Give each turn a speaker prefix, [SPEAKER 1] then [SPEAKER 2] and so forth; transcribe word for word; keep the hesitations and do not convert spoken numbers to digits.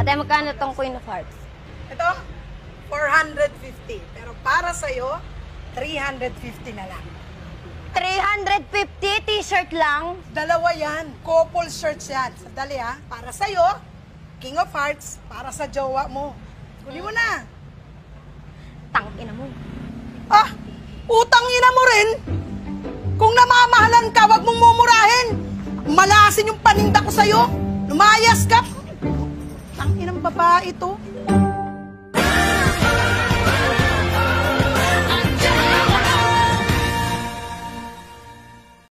[SPEAKER 1] Ate, magkano tong Queen of Hearts?
[SPEAKER 2] Ito, four hundred fifty. Pero para sa'yo, three hundred fifty na lang.
[SPEAKER 1] three hundred fifty? T-shirt lang?
[SPEAKER 2] Dalawa yan. Couple shirts yan. Sandali ha. Para sa'yo, King of Hearts. Para sa jowa mo. Kunin mo na.
[SPEAKER 1] Tangina mo.
[SPEAKER 2] Ah, utang ina mo rin. Kung namamahalan ka, wag mong mumurahin. Malasin yung paninda ko sa'yo. Lumayas ka. Tangin ng babae ito.